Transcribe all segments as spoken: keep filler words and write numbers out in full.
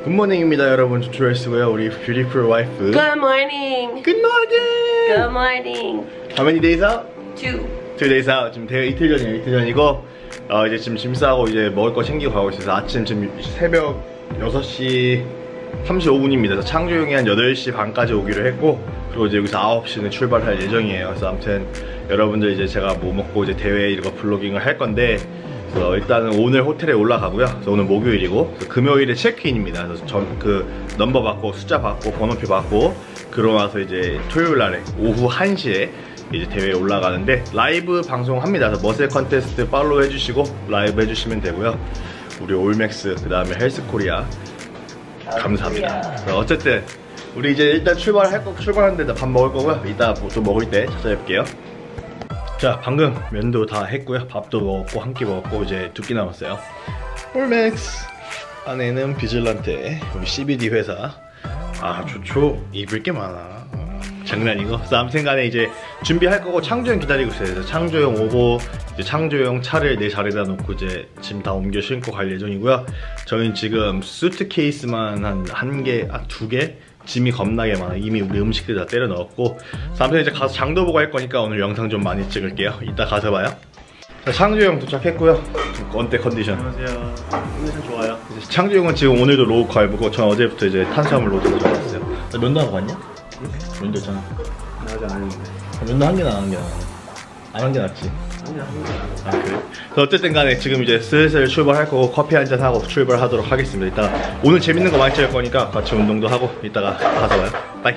굿모닝입니다 여러분. 조조헬스고요. 우리 뷰티풀 와이프. Good morning. Good morning. Good morning. How many days out? Two. Two days out. 지금 대회 이틀 전이에요. 이틀 전이고 어, 이제 지금 짐 싸고 이제 먹을 거 챙기고 가고 있어서 아침 지금 새벽 여섯 시 삼십오 분입니다. 그래서 창조 형이 한 여덟 시 반까지 오기로 했고 그리고 이제 여기서 아홉 시는 출발할 예정이에요. 그래서 아무튼 여러분들 이제 제가 뭐 먹고 이제 대회 이런 거 블로깅을 할 건데 그래서 일단은 오늘 호텔에 올라가고요. 그래서 오늘 목요일이고 그래서 금요일에 체크인입니다. 그래서 전 그 넘버 받고 숫자 받고 번호표 받고 그러고 나서 이제 토요일 날에 오후 한 시에 이제 대회에 올라가는데 라이브 방송합니다. 그래서 머슬 컨테스트 팔로우 해주시고 라이브 해주시면 되고요. 우리 올맥스 그 다음에 헬스코리아 감사합니다. 그래서 어쨌든 우리 이제 일단 출발할 거 출발하는데 밥 먹을 거고요. 이따 또 먹을 때 찾아뵐게요. 자, 방금 면도 다 했고요. 밥도 먹었고 한 끼 먹었고 이제 두 끼 남았어요. 올맥스 안에는 비즐란테 우리 씨비디 회사. 아 좋죠. 입을 게 많아. 장난이고. 그래서 아무튼 간에 이제 준비할 거고 창조 형 기다리고 있어요. 그래서 창조 형 오고 이제 창조 형 차를 내 자리에다 놓고 이제 짐 다 옮겨 신고 갈 예정이고요. 저희는 지금 수트 케이스만 한 한 개, 아 두 개? 짐이 겁나게 많아. 이미 우리 음식들 다 때려 넣었고. 그래서 아무튼 이제 가서 장도 보고 할 거니까 오늘 영상 좀 많이 찍을게요. 이따 가서 봐요. 자, 창조 형 도착했고요. 어때 컨디션? 안녕하세요. 컨디션 좋아요. 창조 형은 지금 오늘도 로우 갈브고 전 어제부터 이제 탄수화물 로드 들어갔어요. 나 면도 하고 갔냐? 응? 면도 했잖아. 나 아직 안 했는데. 면도 한 개나 안 한 개나 안 한 게 낫지? 아니, 한 개. 아 그래? 그래서 어쨌든 간에 지금 이제 슬슬 출발할 거고 커피 한잔 하고 출발하도록 하겠습니다. 이따가 오늘 재밌는 거 많이 찍을 거니까 같이 운동도 하고 이따가 가서 봐요. 바이.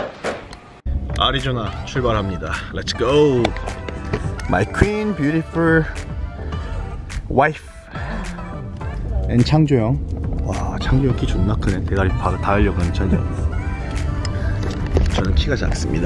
아리조나 출발합니다. Let's go. My queen, beautiful wife. and 창조형. 와 창조형 키 존나 크네. 대가리 다 달려고 하는 천장. 저는 키가 작습니다.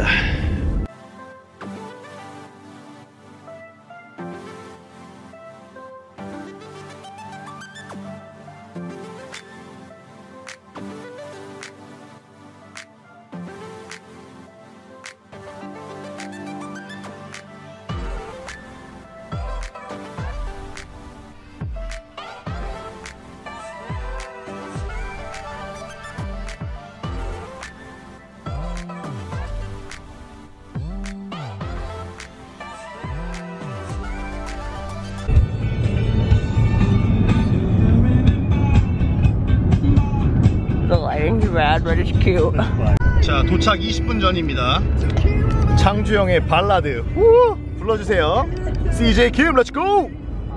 Rad, but it's cute. 자, 도착 이십 분 전입니다. 창주형의 발라드 우! 불러주세요. 씨제이 김, 렛츠 고!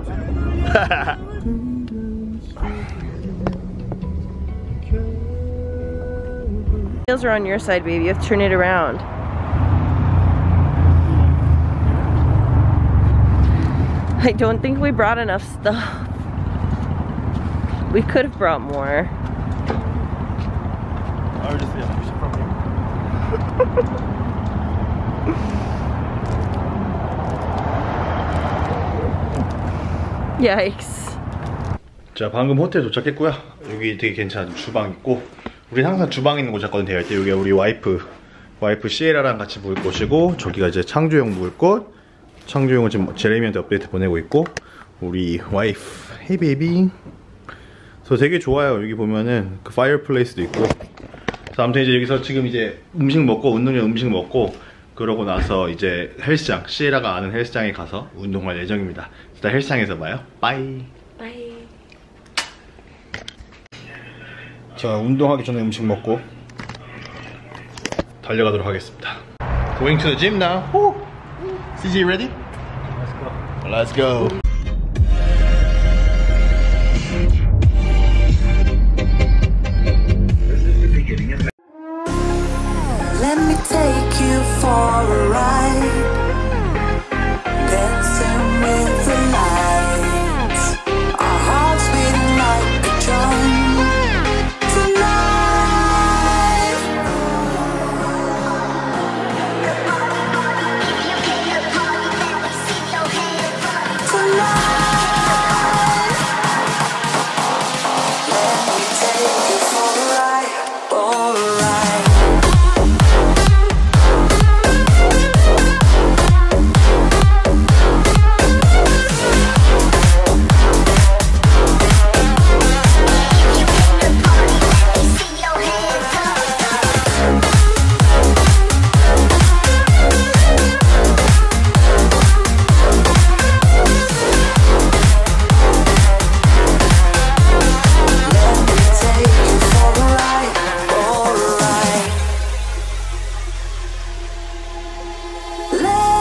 Wheels are on your side, baby. You have to turn it around. I don't think we brought enough stuff. We could have brought more. I just yeah, push it from here. Yikes. 자, 방금 호텔 도착했고요. 여기 되게 괜찮은 주방 있고 우리 항상 주방 있는 곳 잡거든 대회 때. 여기 우리 와이프 와이프 시에라랑 같이 묵을 곳이고 저기가 이제 창조형 묵을 곳. 창조형은 지금 제레미한테 업데이트 보내고 있고 우리 와이프 헤이 베이비. 그래서 되게 좋아요. 여기 보면은 그 파이어플레이스도 있고. 그래서 아무튼 이제 여기서 지금 이제 음식 먹고 운동 전 음식 먹고 그러고 나서 이제 헬스장 시에라가 아는 헬스장에 가서 운동할 예정입니다. 일단 헬스장에서 봐요. 빠이. Bye. 자, 운동하기 전에 음식 먹고 달려가도록 하겠습니다. Going to the gym now. Woo! 씨제이 ready? Let's go. Let's go. Let me take you for a ride, dancing with the lights, our hearts beating like a drum tonight. Tonight.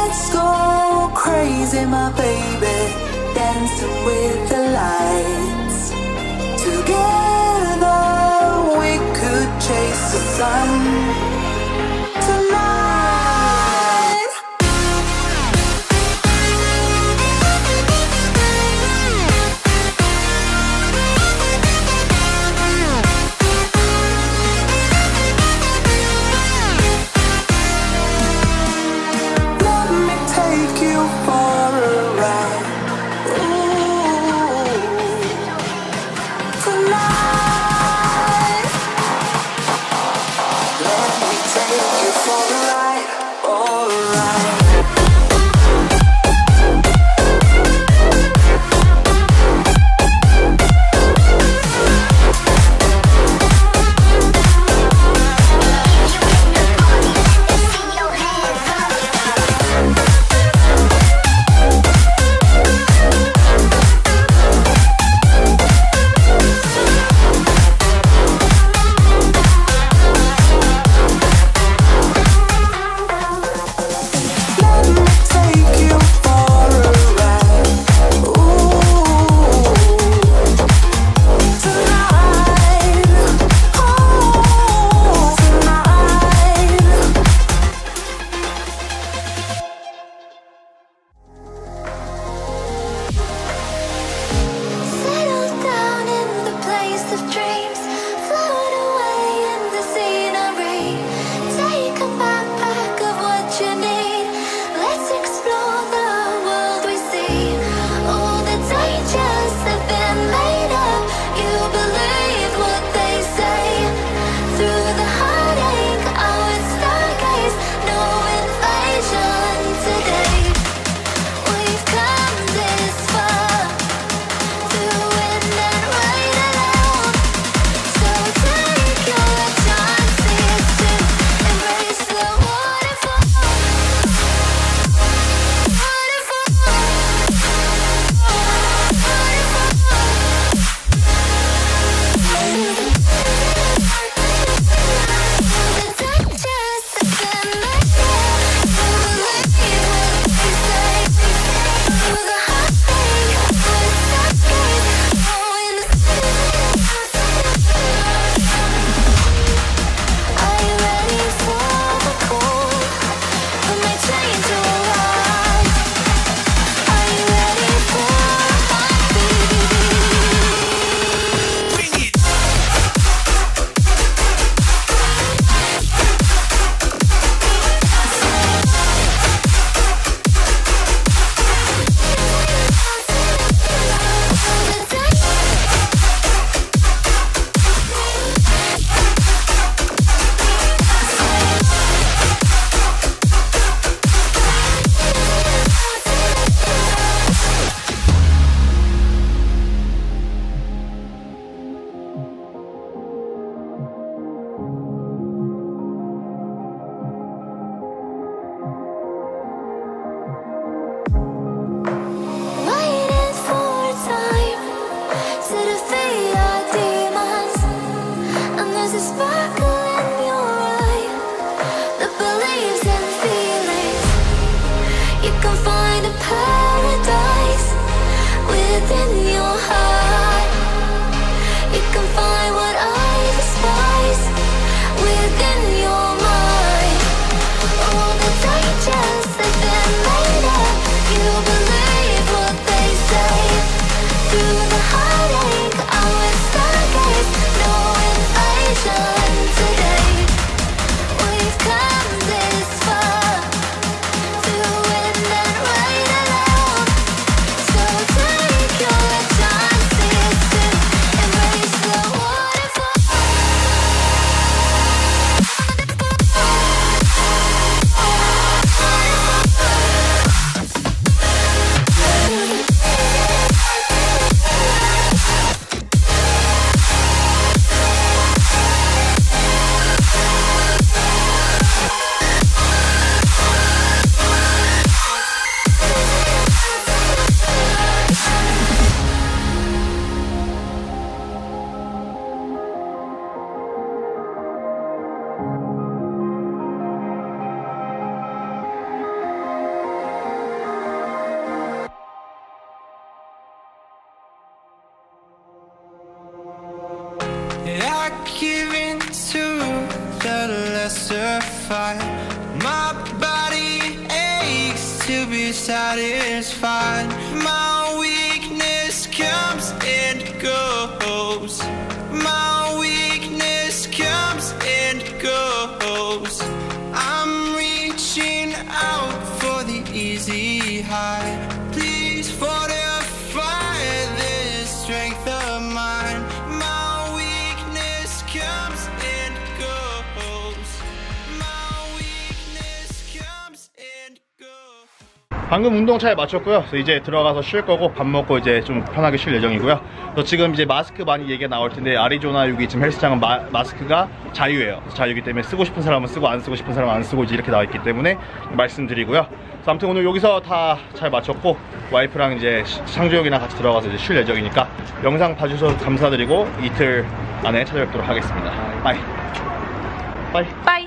Let's go crazy, my baby, dancing with the lights. Together we could chase the sun tonight. Let me take you for a ride. Ooh, tonight. Let me take you for a ride. Alright. Let me take you for a ride. Ooh, tonight. Oh, tonight. Settle down in the place of dreams. Float away in the scenery. Take a backpack of what you need. Let's explore the world we see. All the dangers have been made up. You believe what they say. Through the heartache, I would stargaze. No invasion today. We've come this far, through wind and rain alone. So take your chances to embrace the waterfall. Are you ready for the call? For my train to arrive. Are you ready for a heartbeat? Waiting for time to defeat our demons. And there's a sparkle in your eye that believes in feelings. You can find a paradise within your heart. You can find what I despise within your mind. All the dangers have been made up. You believe what they say. Through the heartache, I would stargaze. No invasion today. We've come this far, through wind and rain alone. So take your chances. giving to the lesser fight. My body aches to be satisfied. My weakness comes and goes. My weakness comes and goes. I'm reaching out for the easy high. Please fortify this strength of mine. My weakness comes and goes. My weakness comes and goes. 방금 운동 잘 마쳤고요. 그래서 이제 들어가서 쉴 거고 밥 먹고 이제 좀 편하게 쉴 예정이고요. 그래서 지금 이제 마스크 많이 얘기가 나올 텐데 아리조나 여기 지금 헬스장은 마, 마스크가 자유예요. 자유이기 때문에 쓰고 싶은 사람은 쓰고 안 쓰고 싶은 사람은 안 쓰고 이제 이렇게 나와 있기 때문에 말씀드리고요. 그래서 아무튼 오늘 여기서 다 잘 마쳤고 와이프랑 이제 창주 형이랑 같이 들어가서 이제 쉴 예정이니까 영상 봐주셔서 감사드리고 이틀 안에 찾아뵙도록 하겠습니다. 바이. 바이. Bye.